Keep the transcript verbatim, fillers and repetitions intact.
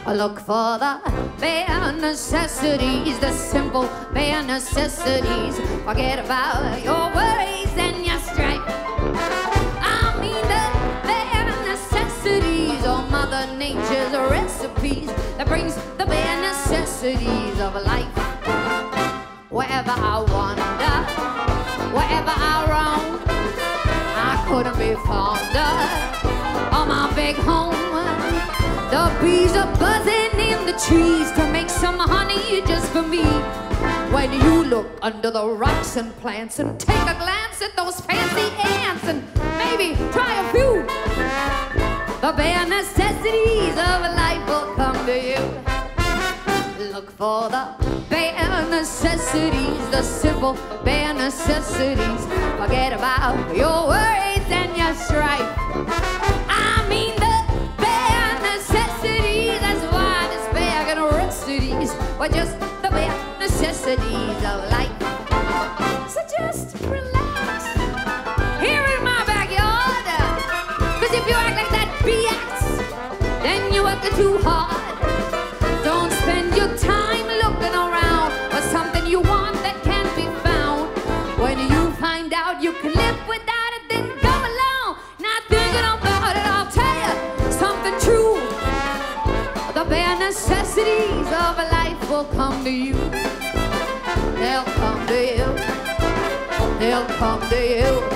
Look for the bare necessities, the simple bare necessities. Forget about your worries and your strife. I mean the bare necessities, or Mother Nature's recipes that brings the bare necessities of life. Wherever I wander, wherever I roam, I couldn't be fonder of my big home. The bees are buzzing in the trees to make some honey just for me. When you look under the rocks and plants and take a glance at those fancy ants and maybe try a few, the bare necessities of life will come to you. Look for the bare necessities, the simple bare necessities. Forget about your worries and your strife. I mean the bare necessities, that's why this bag and necessities were just the bare necessities of life. So just relax here in my backyard, cause if you act like that B S, then you're working too hard. Don't spend your time looking around for something you want that can't be found. When you find out you can live without it, then go along. Not thinking about it, I'll tell you something true. The bare necessities of life will come to you. They'll come to you. They'll come to you.